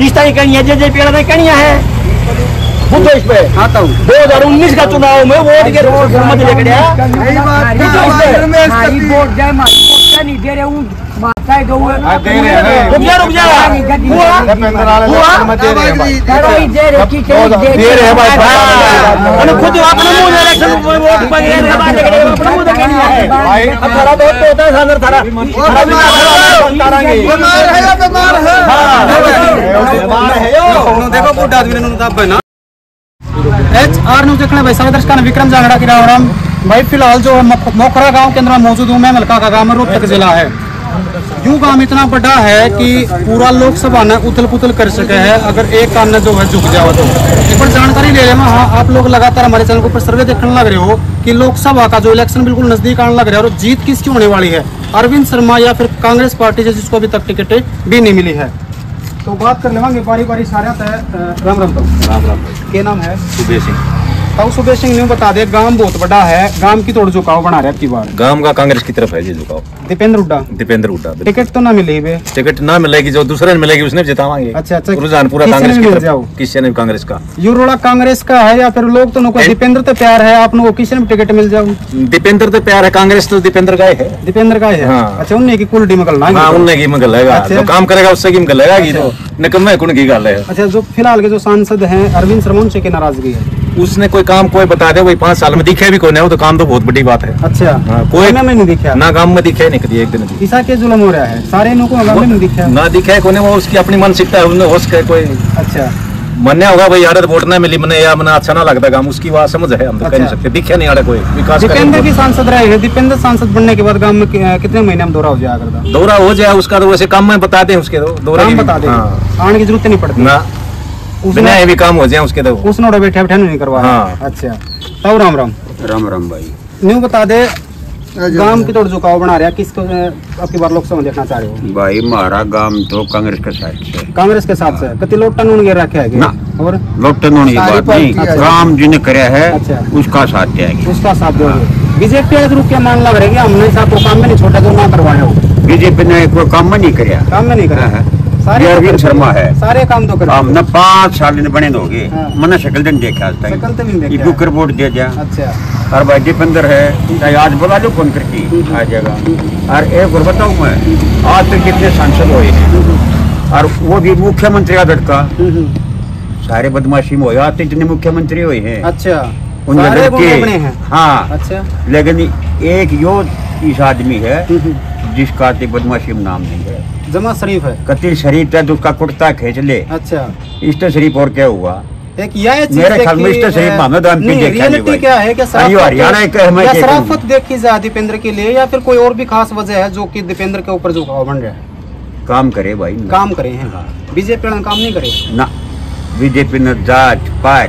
किस्ता ही करनी है, जेजेपी वाला ने करनी है बुद्धो इस पे आता हूँ 2019 का चुनाव में वोट के मत लेकर आया। वोट जाए मारी वोट नहीं दे रहे हूँ माता है रुक जा खुद अपने मुंह इलेक्शन वोट देखो बुढ़ा आदमी HR न्यूज़ देखने भाई सभी दर्शकों विक्रम जांगड़ा की राम भाई फिलहाल जो मोखरा गांव के अंदर मौजूद हूँ मैं। मलका का गांव में रोहतक जिला है। यूं गांव इतना बड़ा है कि पूरा लोकसभा ने उथल पुथल कर सके है अगर एक काम ने जो है झुक जाओ तो। एक बार जानकारी ले लेना। हाँ, आप लोग लगातार हमारे चैनल पर सर्वे देखने लग रहे हो कि लोकसभा का जो इलेक्शन बिल्कुल नजदीक आने लग रहा है और जीत किसकी होने वाली है, अरविंद शर्मा या फिर कांग्रेस पार्टी से जिसको अभी तक टिकटें भी नहीं मिली है। तो बात कर लेंगे बारी बारी सारे राम राम। तो राम राम क्या नाम है? सुबेश सिंह। तो सुबेश सिंह ने बता दे गांव बहुत बड़ा है, गांव की तोड़ झुकाव बना रहे अब की बार गांव का कांग्रेस की तरफ है जी झुकाव। दीपेंद्र हुड्डा टिकट तो ना मिली बे, टिकट ना मिलेगी जो दूसरे ने मिलेगी उसने जितावांगे। अच्छा रुझान पूरा कांग्रेस की तरफ, किसी ने कांग्रेस का यू रोड़ा कांग्रेस का है या फिर लोग तो दीपेंद्र तो प्यार है आप लोग किसी ने टिकट मिल जाओ। दीपेंद्र तो प्यार है, कांग्रेस तो दीपेंद्र का है। दीपेंद्र का है। अच्छा उन्हें की कुल निकलना है, उन्हें की निकलेगा जो काम करेगा उससे की निकलेगा तो निकम्मे कौन की गल है। अच्छा जो फिलहाल के जो सांसद हैं अरविंद शर्मा उनसे की नाराजगी है? उसने कोई काम कोई बता दे वही 5 साल में दिखे भी कोई नहीं, तो काम तो बहुत बड़ी बात है। अच्छा कोई में नहीं दिखा ना, काम में दिखे नहीं कभी एक दिन ईसा के जुल्म हो रहा है सारे लोगों को नहीं दिखा ना दिखे कोई वो उसकी अपनी मानसिकता है उसने होश के कोई। अच्छा मन्ने होगा भाई यार वोट ना मिली मने या मने अच्छा ना लगता काम उसकी बात समझ है हम तो कह नहीं सकते दिखे नहीं यार कोई विकास। दीपेंद्र भी सांसद रहे हैं, दीपेंद्र सांसद बनने के बाद गांव में कितने महीने में दौरा हो जाएगा? दौरा हो जाए उसका तो वैसे काम में बता दें उसके दौरा बता दें आने की जरूरत नहीं पड़ती ना, उसने ये भी काम हो जाए उसके तो उसने बैठे बैठे नहीं करवा। अच्छा तब राम राम। राम राम भाई न्यू बता दे गांव की तोड़ झुकाव बना रहा है किसको आपकी बार लोकसभा देखना चाह रहे हो? भाई हमारा गांव तो कांग्रेस के साथ से, कांग्रेस के साथ से कति लोटा नून गिर रखे है और लोटा नून की बात नहीं, काम जिन्हें करे है उसका साथ देंगे, उसका साथ दोगे। बीजेपी के रूप क्या मान लग रहा है हमने साहब को काम में नहीं छोटा जो ना करवाए हो? बीजेपी ने कोई काम में नहीं कराया, काम में नहीं कराया सारे अरविंद शर्मा है सारे काम तो काम ना 5 साल बने दोगे मैंने शक्ल दिन देखा आज तक बुक रिपोर्ट दे दिया। अच्छा और भाई दीपेंद्र है चाहे आज बोला जो फोन करके आ जाएगा। और एक और बताऊं मैं आज तक कितने सांसद हुए हैं और वो भी मुख्यमंत्री का लड़का सारे बदमाशी में हुए आज तक जितने मुख्यमंत्री हुए हैं। अच्छा उन लड़के हाँ। अच्छा लेकिन एक यो इस आदमी है जिसका बदमाशी में नाम नहीं है, जमा शरीफ है कति शरीफ है तो उसका कुर्ता खींच ले। अच्छा इष्ट शरीफ और क्या हुआ एक यह मेरे ख्याल में इष्ट शरीफ मोहम्मद एमपी देखा नहीं क्या है कि हरियाणा शराफत देखी जाए दीपेंद्र के लिए या फिर कोई और भी खास वजह है जो कि दीपेंद्र के ऊपर झुकाव बन रहा है? काम करे भाई काम करे हैं बीजेपी ने काम नहीं करे ना, बीजेपी ने जात पात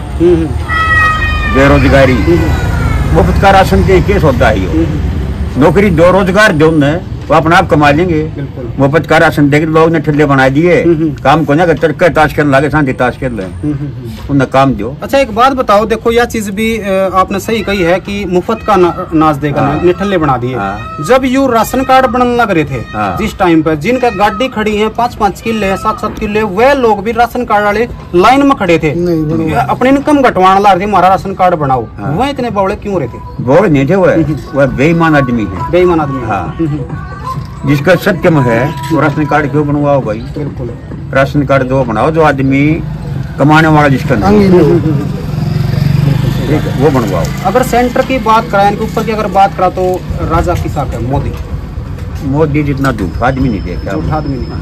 बेरोजगारी मुफ्त का राशन के केस होता है नौकरी दो रोजगार जो वो अपना आप कमा लेंगे। मुफ्त का राशन देकर लोग ने ठल्ले बना दिए काम को ना तड़के ताश कर लागे शांति ताश कर ले उन्हें काम दो। अच्छा एक बात बताओ देखो यह चीज भी आपने सही कही है कि मुफ्त का नाच देकर निठल्ले बना दिए। जब यू राशन कार्ड बनने लग रहे थे जिस टाइम पर जिनका गाड़ी खड़ी है 5-5 किले 7-7 किले वे लोग भी राशन कार्ड वाले लाइन में खड़े थे अपनी इनकम घटवाने ला रहे थे हमारा राशन कार्ड बनाओ। वह इतने बौड़े क्यों रहे थे? बौड़े नहीं थे वह बेईमान आदमी है, बेईमान आदमी। हाँ जिसका सत्य में है वो राशन कार्ड क्यों बनवाओ भाई? बिल्कुल राशन कार्ड दो बनाओ जो आदमी कमाने वाला जिसका नहीं वो बनवाओ। अगर सेंटर की बात कराए इनके ऊपर की अगर बात करा तो राजा की साथ है मोदी जितना झूठा आदमी नहीं देखा, झूठा आदमी नहीं।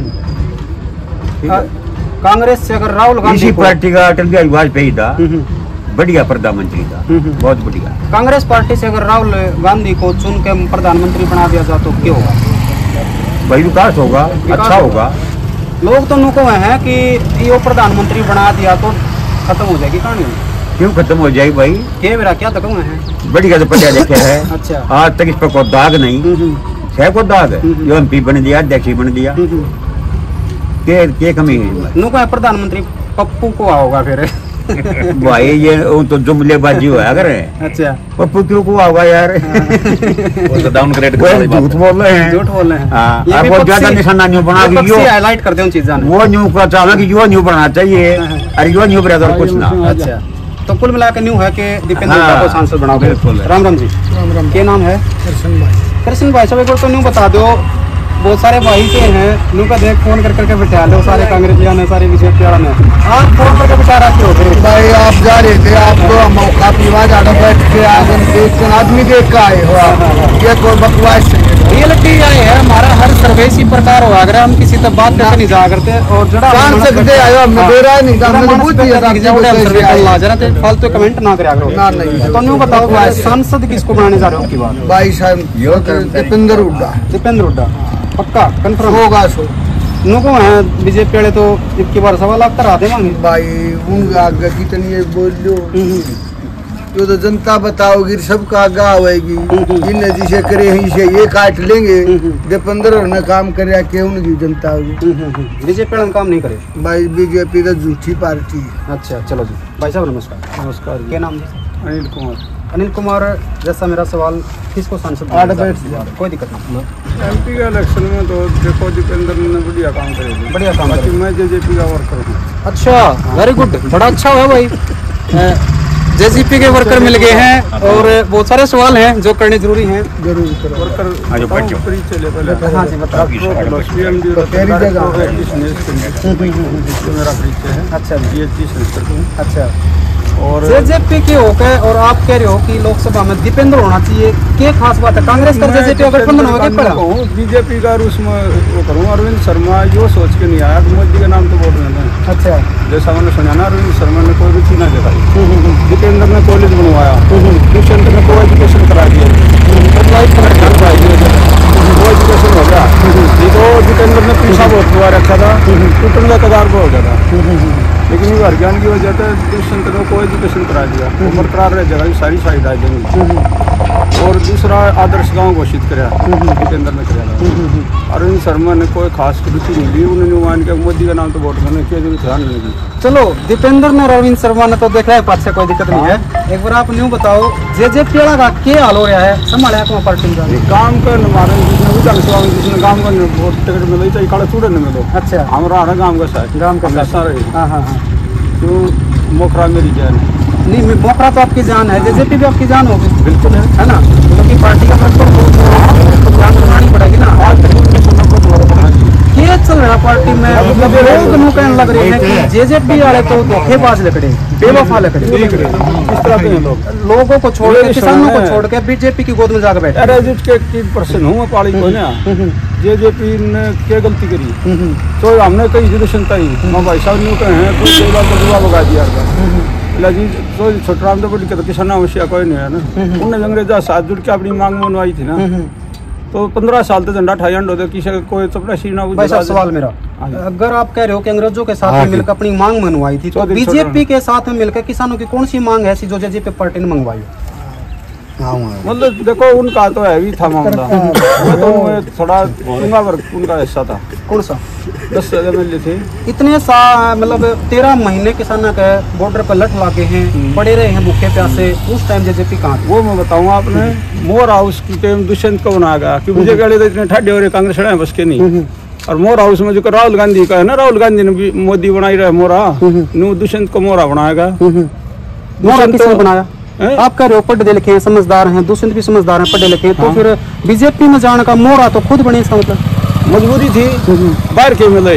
कांग्रेस से अगर राहुल गांधी इसी पार्टी का अटल बिहारी वाजपेयी था बढ़िया प्रधानमंत्री था बहुत बढ़िया। कांग्रेस पार्टी से अगर राहुल गांधी को चुन के प्रधानमंत्री बना दिया जाए तो क्या होगा भाई? विकास होगा, अच्छा होगा। लोग तो नुको हैं कि ये प्रधानमंत्री बना दिया तो खत्म हो जाएगी कहानी। क्यों खत्म हो जाएगी भाई? मेरा क्या तक है बढ़िया तो पढ़ा लिखा है। अच्छा आज तक इस पर कोई दाग नहीं है, कोई दाग जो MP बन दिया अध्यक्ष बन दिया क्या कमी है? नुको है प्रधानमंत्री पप्पू को आओगा फिर भाई ये वो तो जुमलेबाजी हुआ करे। अच्छा, पर पुत्र को होगा यार, वो तो डाउनग्रेड कर रही बात झूठ बोल रहे हैं, झूठ बोल रहे हैं। हाँ, ये आप भी बहुत पक्षी- ज्यादा निशाना न्यू बना के विपक्षी हाईलाइट कर दे उन चीज़ों वो न्यू का चाहना कि यो न्यू बनाना चाहिए, अरे यो न्यू ब्रदर कुछ ना। अच्छा, तो कुल मिला के न्यू है कि दीपेंद्र हाँ, हुड्डा को सांसद बनाओगे। बिल्कुल। राम राम जी। राम राम। क्या नाम है? कृष्ण भाई साहब, एक बार तो न्यू बता दो, बहुत सारे भाई के हैं न्यू का देख फोन कर करके बिठा लो, सारे कांग्रेसियां ने, सारे बीजेपी वाला ने, आप फोन करके बिठा रखे हो फिर। भाई आप जा रहे थे, आपको मौका पीवा ज्यादा बैठ के आदमी देख के आए हो आप, ये कोई बकवास है। रियलिटी ये है, हमारा हर सर्वे इसी प्रकार हो, अगर हम किसी तक बात करके नहीं जा करते और जड़ा जान सकते आयो, हमने दे रहा है नहीं, हमने तो पूछ दिया था सर्वे कर ला जरा, तो फालतू कमेंट ना करा करो। ना, नहीं। तो न्यू बताओ, सांसद किसको बनाने जा रहे हो आपकी बात? भाई साहब दीपेंद्र हुड्डा दीपेंद्र हुड्डा पक्का कंफर्म होगा सो। नुको है बीजेपी वाले तो इक्की बार 1.25 लाख करा देंगे भाई उनका आगे कितनी ये बोल लो, जो तो जनता बताओगी सबका आगा होगी, जिन जिसे करे इसे ये काट लेंगे। दीपेंद्र ने काम करे के उनकी जनता होगी। बीजेपी वाले काम नहीं करे। भाई बीजेपी तो झूठी पार्टी है। अच्छा चलो जी, भाई साहब नमस्कार। नमस्कार। क्या नाम है? अनिल कुमार। अनिल कुमार, जैसा मेरा सवाल, किसको सांसद आठ बनाना बैठ चाहते हैं? कोई दिक्कत नहीं, एमपी के इलेक्शन में तो देखो दीपेंद्र ने बढ़िया काम करेगा, बढ़िया काम बाकी करेगा। मैं जेजेपी का वर्कर हूँ। अच्छा, वेरी गुड, बड़ा अच्छा हुआ भाई। जेजेपी के वर्कर मिल गए हैं और बहुत सारे सवाल हैं जो करने जरूरी हैं। जरूर करो। हाँ, जो वर्कर बच्चों। परिचय ले पहले। हाँ जी बताओ। पीएमडी तो तेरी जगह जो मेरा परिचय है। अच्छा जी, पीएचडी संस्कृत में। अच्छा। और जेजेपी के होकर और आप कह रहे हो कि लोकसभा में दीपेंद्र होना चाहिए, क्या खास बात है? कांग्रेस का जेजेपी अगर गठबंधन हो गया पड़ा, बीजेपी का उसमें वो करूँ। अरविंद शर्मा जो सोच के नहीं आया, मोदी का नाम तो वोट देना है। अच्छा, जैसा मैंने सुना ना, अरविंद शर्मा ने कोई रुचि ना दिखाई। दीपेंद्र ने कॉलेज बनवाया, दुष्यंत ने को एजुकेशन करा दिया, वो एजुकेशन हो गया। ये तो दीपेंद्र ने पीछा बहुत हुआ रखा था, टूटने का कगार पर हो गया था, लेकिन ये ज्ञान की वजह से दुष्यंत ने को एजुकेशन करा दिया, वो बरकरार रह जाएगा, सारी साइड आ जाएंगी। और दूसरा आदर्श गाँव घोषित कराया, दीपेंद्र ने कराया। अरविंद शर्मा ने कोई खास रुचि नहीं ली, उन्होंने मान के मोदी का नाम तो वोट करने के ध्यान नहीं दिया। चलो दीपेंद्र ने और अरविंद शर्मा ने तो देख रहा है पास से, कोई दिक्कत नहीं है। एक बार आप न्यू बताओ, जेजेपी वाला का क्या हाल हो रहा है, संभाला को पार्टी का? काम का हमारे जिसने विधानसभा में जिसने काम का वोट टिकट मिले चाहिए, काला चूड़े न मिलो। अच्छा, हमारा हर गाँव का साथ, गाँव का साथ। हमेशा रहे। हाँ हाँ हाँ। तो मोखरा मेरी जान है। नहीं, मोखरा तो आपकी जान है, जेजेपी भी आपकी जान होगी, बिल्कुल है ना? क्योंकि पार्टी का प्रस्ताव तो ध्यान बनानी पड़ेगी ना। क्या चल रहा है पार्टी में? लोग नु कहने लग रहे हैं कि जेजेपी वाले तो धोखेबाज लकड़े, बेवफा लकड़े, इस तरह के हैं लोग। लोगों को छोड़ के, किसानों को छोड़ के बीजेपी की गोद में जाकर बैठे। अरे के पर्सन हूँ मैं पाली को ना, जेजेपी ने क्या गलती करी तो हमने कई एजुकेशन तई मैं भाई साहब न्यू कहे हैं, कुछ कई बार तो दुआ लगा दिया था जी। तो छोटराम तो बड़ी किसान आवश्यक कोई नहीं है ना, उन्हें अंग्रेजा साथ जुड़ के अपनी मांग मनवाई थी ना। तो 15 साल तक झंडा ठाई होते किसी कोई चपरासी ना। भाई साहब सवाल मेरा, अगर आप कह रहे हो कि अंग्रेजों के साथ में मिलकर अपनी मांग मनवाई थी, तो बीजेपी के साथ में मिलकर किसानों की कौन सी मांग है ऐसी जो जेजेपी पार्टी ने मंगवाई? मतलब देखो उनका तो है भी था मामला, वो तो उनमें थोड़ा उनका हिस्सा था। कौन सा? 10 MLA थे। इतने मतलब 13 महीने किसानों के बॉर्डर पर लठ लाके हैं, पड़े रहे हैं भूखे प्यासे, उस टाइम जेजेपी कहाँ थी? वो मैं बताऊँ आपने, मोर हाउस की टाइम दुष्यंत को बना गया कि मुझे गले तो इतने ठाडे हो रहे कांग्रेस है बस के नहीं। और मोर हाउस में जो राहुल गांधी का है ना, राहुल गांधी ने भी मोदी बनाई रहे मोरा, दुष्यंत को मोरा बनाएगा। मोरा किसने बनाया? आप कह रहे हो पढ़े लिखे हैं, समझदार हैं, दुष्यंत भी समझदार हैं, पढ़े लिखे हैं, तो फिर बीजेपी में जाने का मोरा तो खुद बने, इसका मतलब मजबूरी थी, बाहर के मिले।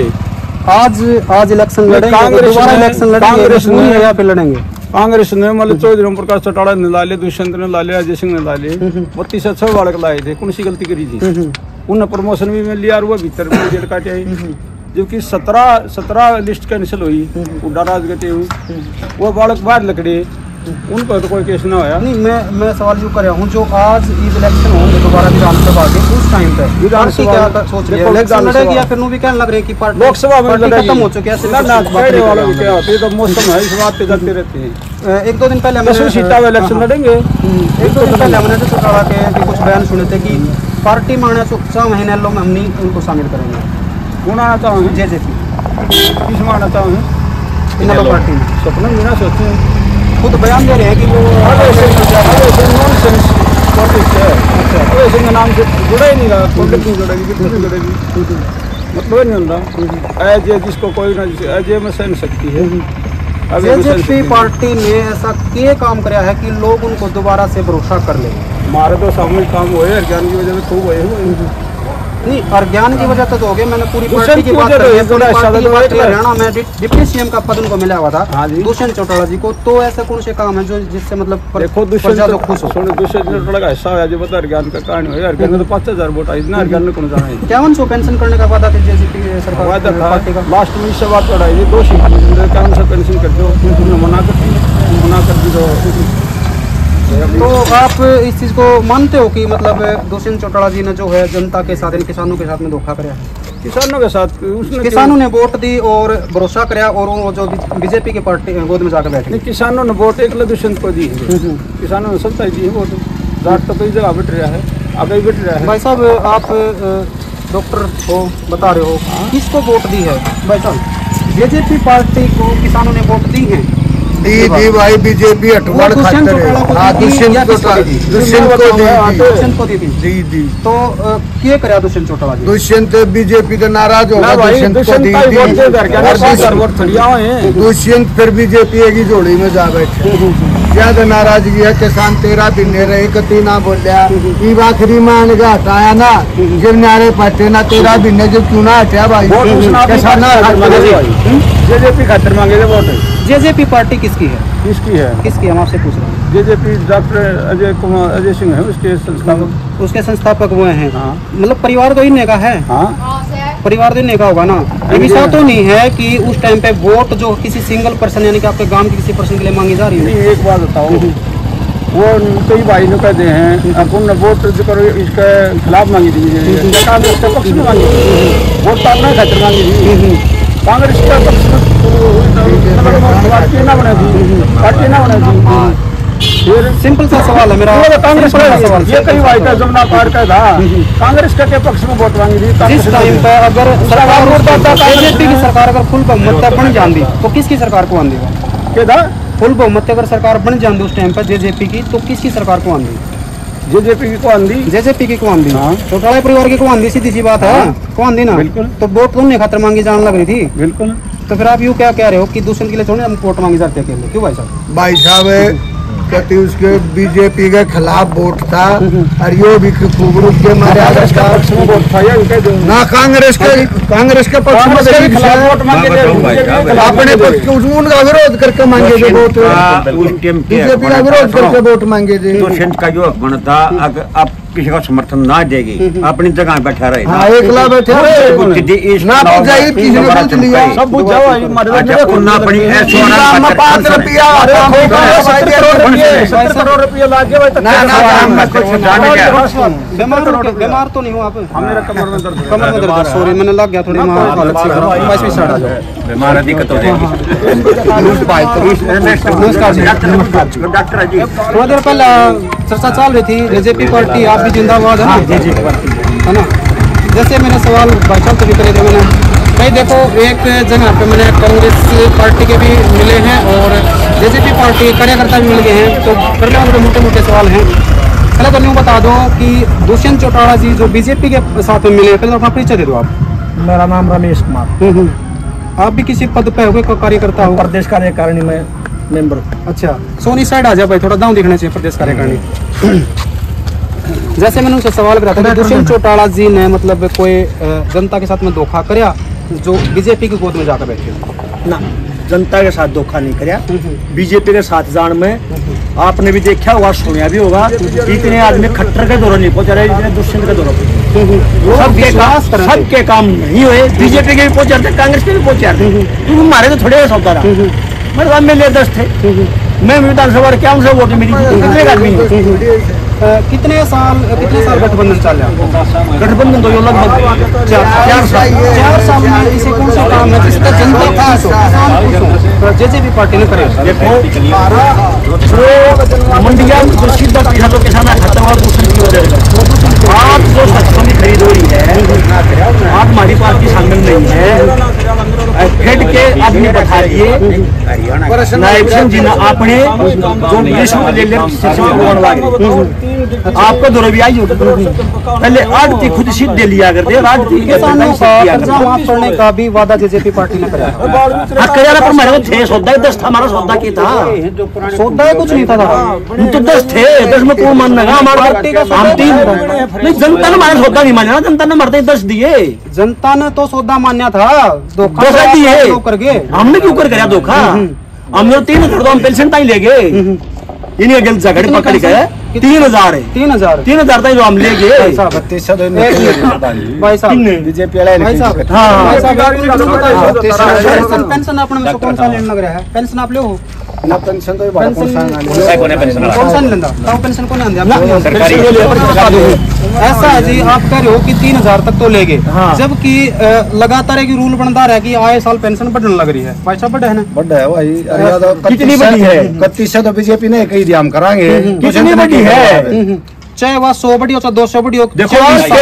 आज इलेक्शन लड़ेंगे, दोबारा इलेक्शन लड़ेंगे, मजबूरी है या फिर लड़ेंगे? कांग्रेस ने मतलब चौधरी ओम प्रकाश चौटाला ने ला लिया, दुष्यंत ने ला लिया, अजय सिंह ने ला लिए, 32 से 6 बालक लाए थे। कौन सी गलती करी थी? उन्हें प्रमोशन भी मिल लिया और वो भीतर में जेल काटे आई, जबकि 17 लिस्ट कैंसिल हुई, उड़ा राजगति हुई, वो बालक बाहर लकड़े, उन पर तो कोई केस ना होया। नहीं, मैं सवाल यूँ कर रहा हूँ, जो आज इलेक्शन होंगे दोबारा विधानसभा के, उस टाइम पे पार्टी क्या सोच रही है? इलेक्शन लड़ेगी या फिर भी कहने लग रहे हैं कि पार्टी लोकसभा में खत्म हो चुकी है? तो मौसम है, इस बात पे करते रहते हैं। 1-2 दिन पहले इलेक्शन लड़ेंगे। 1-2 दिन पहले हमने चौटाला के कुछ बयान सुने थे कि पार्टी में आने 6 महीने में हम उनको शामिल करेंगे। कौन आना चाहेंगे? जेजेपी किस में आना चाहेंगे? इनेलो पार्टी में? सपना मीना सोचते हैं खुद बयान दे रहे हैं कि वो नॉनसेंस पॉलिटिक्स है। अच्छा ऐसे नाम से जुड़ा ही नहीं रहा, पॉलिटिक्स नहीं जुड़ेगी, कितनी नहीं जुड़ेगी, मतलब ही नहीं होता। एज ए जिसको कोई ना एज ए में सहन सकती है। जेजेपी पार्टी ने ऐसा क्या काम कराया है कि लोग उनको दोबारा से भरोसा कर ले? हमारे तो सामूहिक काम हुए ज्ञान की वजह से खूब हुए हुए नहीं, और ज्ञान की वजह से तो हो गया। मैंने पूरी पार्टी की बात कर रही है, पूरी पार्टी की बात कर हरियाणा में डिप्टी सीएम का पद उनको मिला हुआ था दुष्यंत चौटाला जी को। तो ऐसे कौन से काम है जो जिससे मतलब देखो दुष्यंत खुश हो? दुष्यंत चौटाला का हिस्सा है जो बता ज्ञान का कारण हुआ। हरियाणा में तो 5000 वोट आई ना, हरियाणा में कौन जाना है? 5100 पेंशन करने का वादा था जेजेपी सरकार पार्टी का। लास्ट में इससे बात बढ़ाई थी 2 5100 पेंशन कर दो, मना कर दी। तो आप इस चीज़ को मानते हो कि मतलब दुष्यंत चौटाला जी ने जो है जनता के साथ किसानों के साथ में धोखा कराया? किसानों के साथ उसने किसानों ने वोट दी और भरोसा कराया और वो जो बीजेपी की पार्टी गोद में जाकर बैठे। किसानों ने वोट एक दुष्यंत को दी, किसानों ने सबका दी है वोट। जाट तो कई जगह बैठ रहा है, आगे बैठ रहा है। भाई साहब आप डॉक्टर हो, बता रहे हो किसको वोट दी है? भाई साहब जेजेपी पार्टी को किसानों ने वोट दी है। दी भाई बीजेपी हटवाड़ खातर है। दुष्यंत को दी। तो क्या कराया दुष्यंत चौटाला जी? दुष्यंत बीजेपी तो नाराज होगा, दुष्यंत को दी। दुष्यंत फिर बीजेपी की जोड़ी में जा बैठे, ज्यादा नाराजगी है। किसान 13 दिन रहे, कति ना बोलिया। आखिरी में हटाया ना, जब न्यारे पटे ना 13 दिन जब क्यों ना हटाया भाई? जेजेपी खातर मांगे वोट। जेजेपी पार्टी किसकी है? किसकी हम आपसे पूछ रहे हैं। जेजेपी डॉक्टर अजय सिंह है उसके संस्थापक। उसके संस्थापक वो हैं। हाँ। मतलब परिवार तो इन्हें का है। हाँ। परिवार तो इन्हें का होगा ना। ये ऐसा तो नहीं है कि उस टाइम पे वोट जो किसी सिंगल पर्सन यानी कि आपके गांव के किसी पर्सन के लिए मांगी जा रही है? नहीं, एक बात बताओ, वो कई भाई लोग कहते हैं अपन वोट करो इसके खिलाफ मांगी थी, पक्ष में मांगी थी वोट, तो अपना खातिर मांगी थी। कांग्रेस का पक्ष में पार्टी ना बने थी। फिर सिंपल सा सवाल है मेरा। कांग्रेस का सवाल ये कई भाई का जमुना पार का था, कांग्रेस का पक्ष में वोट मांगी थी। जिस टाइम पे अगर सरकार बीजेपी की सरकार अगर फुल बहुमत बन जाती तो किसकी सरकार को आंदी? फुल बहुमत अगर सरकार बन जाती उस टाइम पर जेजेपी की, तो किसकी सरकार को आंदी? जेजेपी की को आंदी। चौटाला परिवार की को आंदी, सीधी सी बात है। को आंदी ना, बिल्कुल। तो वोट तुमने खातर मांगी जाने लग रही थी। बिल्कुल। तो फिर आप यूँ क्या कह रहे हो कि दुष्यंत के लिए थोड़ी हम वोट मांगी जाते अकेले? क्यों भाई साहब? भाई साहब कहती उसके बीजेपी के खिलाफ वोट था और यो भी खूब रूप के मर्यादा का वोट था ना, कांग्रेस के पक्ष में वोट मांगे अपने पक्ष उनका विरोध करके मांगे थे वोट, बीजेपी का विरोध करके वोट मांगे थे। दुष्यंत का जो हक बनता अब किसी का समर्थन ना देगी, अपनी जगह बैठा रहे। हाँ, एकला बैठे ना जाहिर किसी ने पूछ लिया सब बुझ जाओ। अपनी 5 रुपया 70 करोड़ रुपया लागे बीमार तो नहीं हो आप? मेरा कमर में दर्द, कमर में दर्द, सॉरी मैंने लग गया थोड़ी हालत से खराब। बीमार दिक्कत हो जाएगी। नमस्कार जी। डॉक्टर जी थोड़ी देर पहले चर्चा चल रही थी जेजेपी पार्टी आप भी जिंदाबाद है ना? जेजेपी पार्टी है ना। जैसे मैंने सवाल भाई साहब से भी करे थे, मैंने भाई देखो एक जगह पे मैंने कांग्रेस पार्टी के भी मिले हैं और जेजेपी पार्टी कार्यकर्ता भी मिल गए हैं, तो पहले उनके मोटे मोटे सवाल हैं। पहले तो यूँ बता दो कि दुष्यंत चौटाला जी जो बीजेपी के साथ में मिले, पहले तो अपना परिचय दे दो आप। मेरा नाम रमेश कुमार। आप भी किसी पद पे हो कार्यकर्ता हो? प्रदेश कार्यकारिणी में मेंबर। अच्छा, सोनी साइड आ जाए भाई, थोड़ा दांव दिखना चाहिए प्रदेश कार्यकारिणी। जैसे मैंने उनसे सवाल करा था कि दुष्यंत चौटाला जी ने मतलब कोई जनता के साथ में धोखा कराया जो बीजेपी की गोद में जाकर बैठे ना, जनता के साथ धोखा नहीं कराया, बीजेपी के साथ जान में आपने भी देखा होगा, सुना भी होगा। इतने आदमी खट्टर के दौरान नहीं पहुंचा रहे जितने दुष्यंत के दौरान सबके काम नहीं हुए। बीजेपी के भी पहुंच जाते, कांग्रेस के भी पहुंच जाते, क्योंकि हमारे तो थोड़े सौदा रहा। मेरे साथ में 10 थे, मैं विधानसभा क्या हमसे वोट मिली कितने साल गठबंधन चल रहा? गठबंधन तो लगभग 4 साल में इसे कौन सा काम है जिसका जनता खुश जेजेपी पार्टी ने करे? मंडिया जो सीधा किसानों के सामने खत्म हुआ आज जो शस्त्रों की खरीद हुई है, आज हमारी पार्टी शामिल नहीं है, फेड के आदमी बैठा दिए नायब सिंह जी ने आपने जो विश्वविद्यालय आपको दो रुपया ही पहले आड़ती खुद सीट दे लिया करते किसानों का माफ करने का भी वादा जेजेपी पार्टी ने कराया। पर हमारे थे सौदा 10 था, हमारा सौदा क्या था? सौदा कुछ नहीं था, तो 10 थे, 10 में कौन मानना है? हमारा पार्टी का हम 3 नहीं, जनता ने हमारा सौदा नहीं माना, जनता ने मरते 10 दिए। जनता ने तो सौदा मान्या था, धोखा दिए करके हमने क्यों कर गया धोखा? हमने 3 कर दो, हम पेंशन ताई ले गए, इन्हीं गलत जगह पकड़ गए। 3000 है, 3000 तक जो हम ले गए भाई साहब बीजेपी भाई साहब हाँ पेंशन अपने में कौन सा लेने लग रहा है? पेंशन आप लो ना पेंशन तो कौन सा नहीं लेंदा? पेंशन कौन नहीं सरकारी ऐसा है जी, आप कह रहे हो कि 3000 तक तो ले गए, हाँ। जबकि लगातार एक रूल बनता रहा कि आए साल पेंशन बढ़ने लग रही है। भाई साहब बढ़े है ना? बड़ा है भाई, कितनी बड़ी है? 31 तो बीजेपी ने कही दिया हम कराएंगे। कितनी बड़ी है? चाहे वह 100 बड़ी हो चाहे 200 बड़ी हो, देखो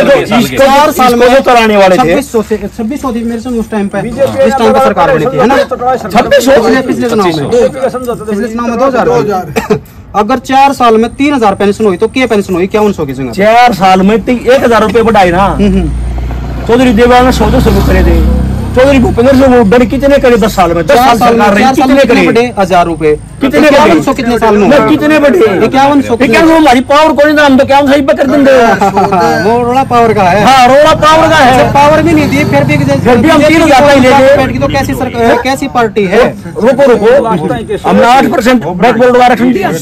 4 साल में जो कराने वाले थे 2600 थी मेरे से उस टाइम पे, इस टाइम पे सरकार बनी थी है ना? 2600 पिछले चुनाव में 2000 अगर 4 साल में 3000 पेंशन हुई तो क्या पेंशन हुई? क्या 100 की जगह 4 साल में 1000 रुपए बढ़ाए ना। चौधरी देववाल ने 100 शुरू करे थे, चौधरी भूपेंद्र सिंह हुड्डा ने कितने करे 10 साल में? 10 साल सरकार रही, कितने करे? 1000 रुपए कितने? 5100 कितने साल में? कितने बढ़े? 5100 हमारी पावर कोई ना, हम तो क्या सही पे कर देंगे। वो रोड़ा पावर का है। हाँ रोड़ा पावर का है, पावर भी नहीं दी, फिर भी हम 3000 ही ले गए। तो कैसी सरकार, कैसी पार्टी है? रुको हमने 8% बैकवर्ड आरक्षण दिया,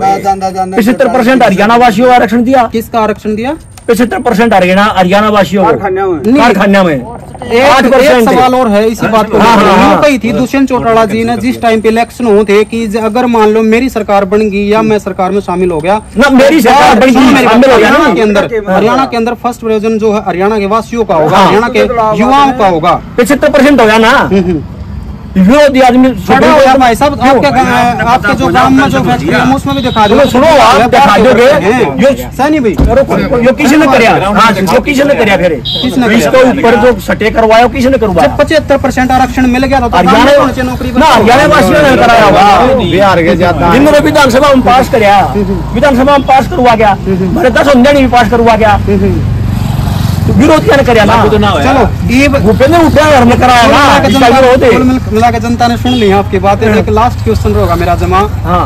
75% हरियाणा वासियों को आरक्षण दिया। किसका आरक्षण दिया? 75% हरियाणा वासियों को कारखाना में। एक सवाल और है इसी बात को, हाँ। कही थी दुष्यंत चौटाला जी ने जिस टाइम पे इलेक्शन हुए थे कि अगर मान लो मेरी सरकार बन गई या मैं सरकार में शामिल हो गया ना, मेरी सरकार बन गई शामिल हो गया ना के अंदर, हरियाणा के अंदर फर्स्ट प्रेजेंट जो है हरियाणा के वासियों का होगा, हरियाणा के युवाओं का होगा। 75% हो गया ना। विरोधी आदमी भाई साहब आपके जो गांव में जो फैक्ट्री है उसमें भी दिखा दो। सुनो आप दिखा दोगे सैनी भाई यो किसी ने कराया? हाँ जो किसी ने कराया? फिर इसके ऊपर जो सटे करवाया किसी ने करवाया? 75% आरक्षण मिल गया था हरियाणा नौकरी ना, हरियाणा वासियों ने कराया होगा। बिहार के ज्यादा जिन्होंने विधानसभा में पास कराया, विधानसभा में पास करवा गया, मेरे 10 भी पास करवा गया, विरोध क्या कराया ना? चलो ये भूपेंद्र हुड्डा ने कराया ना, मिला के जनता ने सुन ली आपकी बातें। एक लास्ट क्वेश्चन होगा मेरा जमा,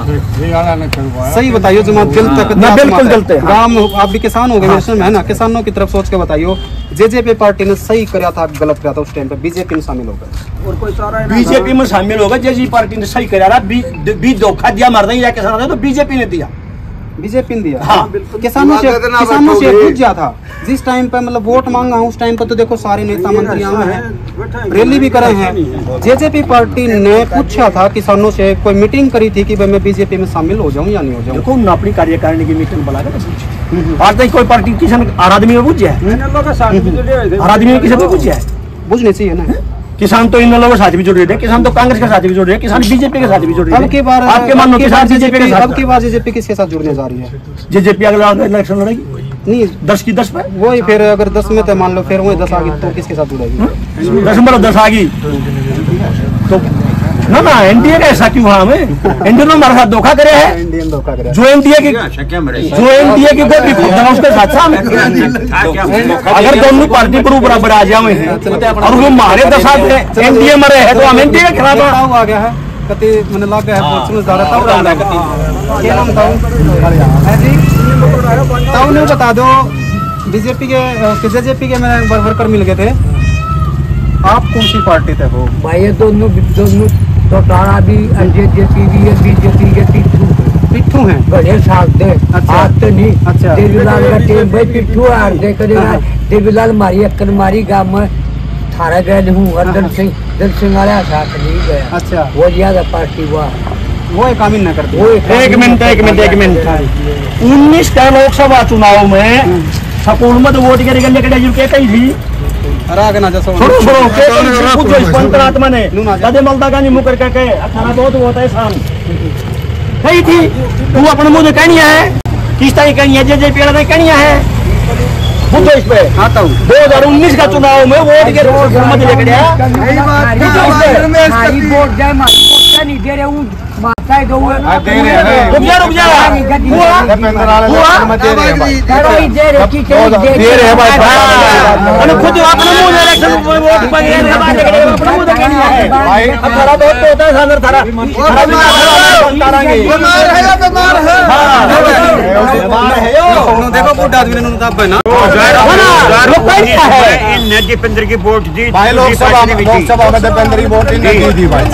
सही बताइयो जमा दिल तक ना, बिल्कुल दिल तक। गांव आप भी किसान हो गए मेरे समय है ना, किसानों की तरफ सोच के बताइयो जेजेपी पार्टी ने सही कराया था गलत कराया था उस टाइम पे? बीजेपी में शामिल हो गए, बीजेपी में शामिल होगा, जेजेपी पार्टी ने सही कराया, बीच धोखा दिया मर नहीं किसान तो बीजेपी ने दिया, बीजेपी ने दिया। हाँ। किसानों से पूछ गया था जिस टाइम पे मतलब वोट मांगा हूँ उस टाइम पे तो देखो सारे नेता मंत्री आए हैं, रैली भी करे हैं। जेजेपी पार्टी ने पूछा था किसानों से, कोई मीटिंग करी थी कि भाई मैं बीजेपी में शामिल हो जाऊं या नहीं हो जाऊं? देखो उन्होंने अपनी कार्यकारिणी की मीटिंग बुला कर आज तक कोई पार्टी किसान आदमी में पूछा है? आदमी में किसी को पूछा है? बुझने चाहिए ना। किसान तो इन लोगों के साथ भी जुड़ रहे थे, किसान तो कांग्रेस के साथ भी जुड़ रहे हैं, किसान बीजेपी के साथ भी जुड़ रहे हैं। अब की बार आपके मानो किसान बीजेपी के साथ, अब की बार जेजेपी किसके साथ जुड़ने जा रही है? जेजेपी अगला इलेक्शन लड़ेगी नहीं 10 की 10 पे वही, फिर अगर 10 में तो मान लो फिर वही 10 आ गई तो किसके साथ जुड़ेगी? 10 आ गई तो ना एनडीए का ऐसा क्यों? हमें एनडीए ने हमारे साथ धोखा करे है, इंडियन धोखा करे जो एनडीए की कोई भी खुद उसके साथ अगर दोनों पार्टी पर बराबर आ जाए हैं और वो हमारे 10 एनडीए में रहे तो हम एनडीए के खिलाफ आ गया है कति मैंने लग गया है पहुंचने ज्यादा तब क्या नाम था है जी तब नहीं बता दो। बीजेपी के जेजेपी के मैं वर्कर मिल गए थे, आप कौन सी पार्टी थे? वो भाई दोनों तो तारा भी जेजेपी भी है, बीजेपी के पिट्ठू हैं बड़े साथ दे। अच्छा। आज तो नहीं। अच्छा। देवीलाल का टीम भाई पिट्ठू हार दे करेगा। देवीलाल मारी अक्कन मारी गांव में थारा गए हूँ, दल सिंह वाला साथ नहीं गया। अच्छा। वो ज्यादा पार्टी हुआ वो एक काम ही न करते। एक मिनट 19 का लोकसभा चुनाव में स्कूल में तो वोट करेगा लेकर कहीं थी आत्मा ने मलदा गानी मुकर के खाना बहुत होता है शाम कही थी तू अपने मुझे कहनी है किस तरह कहनी है जेजेपी वाला कहनी है बुझो इस पे आता हूँ। 2019 का चुनाव में वोट के मत लेकर गया। नहीं दे रहे हूँ माता है रुक जा दे रहे भाई खुद अपने मुंह इलेक्शन वोट थोड़ा बहुत तो होता है सागर थारा देखो बुढ़ा आदमी ने तब है ना दीपेंद्र की वोट दी लोकसभा में दीपेंद्र की वोट दी थी भाई।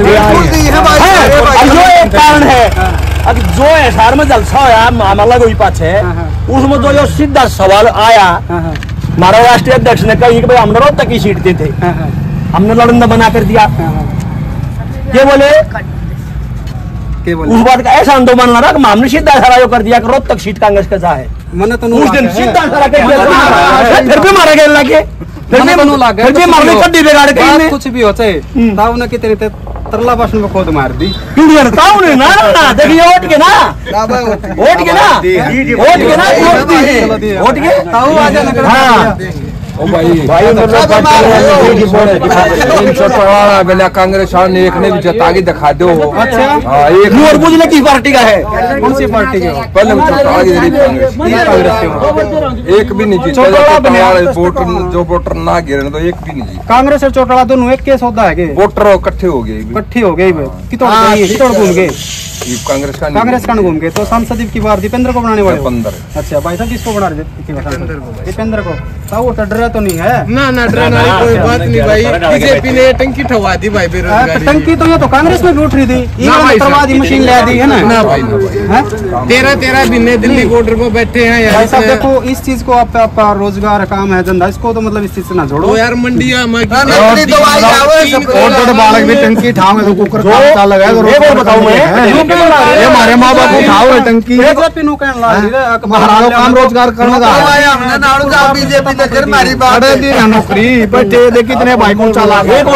जो एक कारण है अब जो एसआर में जलसा होया मामला कोई पाछे उसमें जो जो सीधा सवाल आया हमारा राष्ट्रीय अध्यक्ष ने कही कि भाई हमने रोहतक की सीट दी थी हमने लड़ंदा बना कर दिया। ये बोले उस बात का ऐसा आंदोलन लड़ा कि हमने सीधा सरायो कर दिया कि रोहतक सीट कांग्रेस का जा है। मैंने तो उस दिन सीधा सरा के फिर भी मारा गया लगे फिर भी मारने कड्डी बिगाड़ के कुछ भी होते ताऊ ने कितने तरला भाषण में खोद मार दी ताऊ ने ना देखिए वोट के ना ताऊ आ जाना कांग्रेस ने एक ने भी जता के दिखा दो। अच्छा एक और बुझले किस पार्टी का है कौन सी पार्टी के पहले एक भी नहीं जीता वोटर जो वोटर ना गिरे तो एक भी नहीं जीता। कांग्रेस और चौटाला दोनों एक केस होता है वोटर इकट्ठे हो गए कितोड़ घूम गए कांग्रेस का घूम गए तो सांसद की बार दीपेंद्र को बनाने वाले 15। अच्छा भाई साहब किसको बना रहे दीपेंद्र को वो डर तो नहीं है ना डरने वाली कोई बात नहीं भाई। बीजेपी ने टंकी ठवा दी भाई बेरोजगारी टंकी तो ये तो कांग्रेस में भी उठ रही थी मशीन ले दी है ना भाई 13 दिन दिल्ली बॉर्डर पर बैठे हैं भाई साहब देखो इस चीज को आपका रोजगार काम है धंधा इसको तो मतलब इस चीज से ना जोड़ो यार मंडिया बालक भी टंकी ठाओगे तो कुकर लगा बताऊं मैं ये हमारे माँ बाप उठाओ टंकी काम रोजगार करने का बीजेपी नौकरी बैठे कितने भाई कौन चला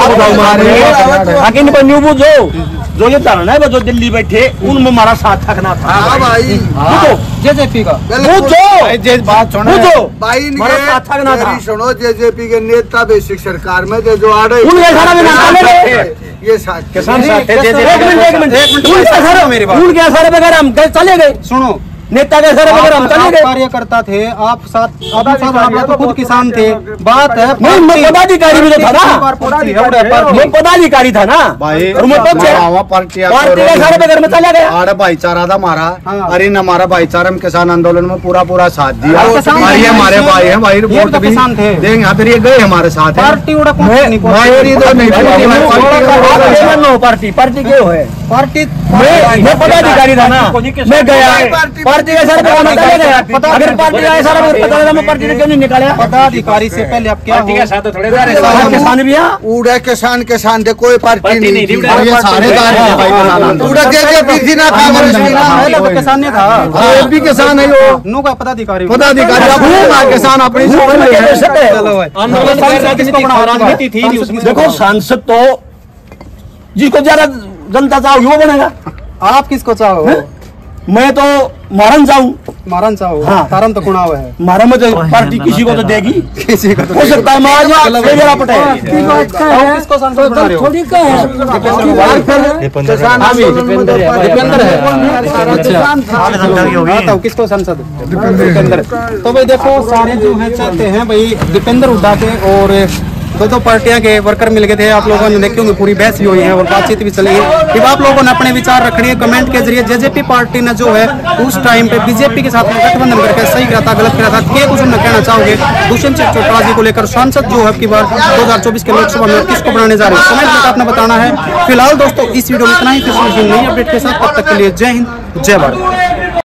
जो ये धरना है जो दिल्ली बैठे उनमें हमारा साथ थकना था भाई जेजेपी का बात भाई साथ थकना था सुनो जेजेपी के नेता बेसिक सरकार में जो आ रहे ये किसान उनके सारे बगैर हम चले गए। सुनो नेता के सारे बगैर हम चले गए कार्यकर्ता थे आप साथ तो खुद किसान थे बात है पदाधिकारी भी तो था ना मैं पदाधिकारी था ना पार्टी के सारे बगैर में चला गया हमारा भाईचारा था हमारा अरे न हमारा भाईचारा हम किसान आंदोलन में पूरा साथ दिया ये हमारे भाई है भाई वोट भी देंगे यहाँ पर ये गए हमारे साथ पार्टी पार्टी क्यों है पार्टी मैं पदाधिकारी था ना मैं गया पार्टी का सारे अगर पार्टी का सारा पता मैं पार्टी ने क्यों नहीं निकाला पदाधिकारी से पहले आप क्या किसान भी उड़ा किसान दे कोई पार्टी नहीं किसान नहीं था भी किसान है वो नो का पदाधिकारी किसान अपनी राजनीति थी देखो सांसद तो जिसको ज्यादा जनता चाहो वो बनेगा। आप किसको चाहो मैं तो मारन चाहूँ हाँ तारम तो कुणाव है मारा में तो पार्टी किसी को तो देगी किसी को हो सकता है किसको सांसद बना रहे हो दीपेंद्र किसको सांसद दीपेंद्र तो भाई देखो सारे जो है चाहते हैं भाई दीपेंद्र हुड्डा के और दो पार्टियां के वर्कर मिल गए थे आप लोगों ने देखी होंगे पूरी बहस भी हुई है और बातचीत भी चली है। अब आप लोगों ने अपने विचार रखने हैं कमेंट के जरिए जेजेपी पार्टी ने जो है उस टाइम पे बीजेपी के साथ गठबंधन करके सही करा था गलत करा था क्या कुछ उन्हें कहना चाहोगे दुष्यंत चौटाला जी को लेकर सांसद जो है की बार 2024 के लोकसभा में किसको बनाने जा रहे हैं कमेंट में आपने बताना है। फिलहाल दोस्तों इस वीडियो में इतना ही, नई अपडेट के साथ तब तक के लिए जय हिंद जय भारत।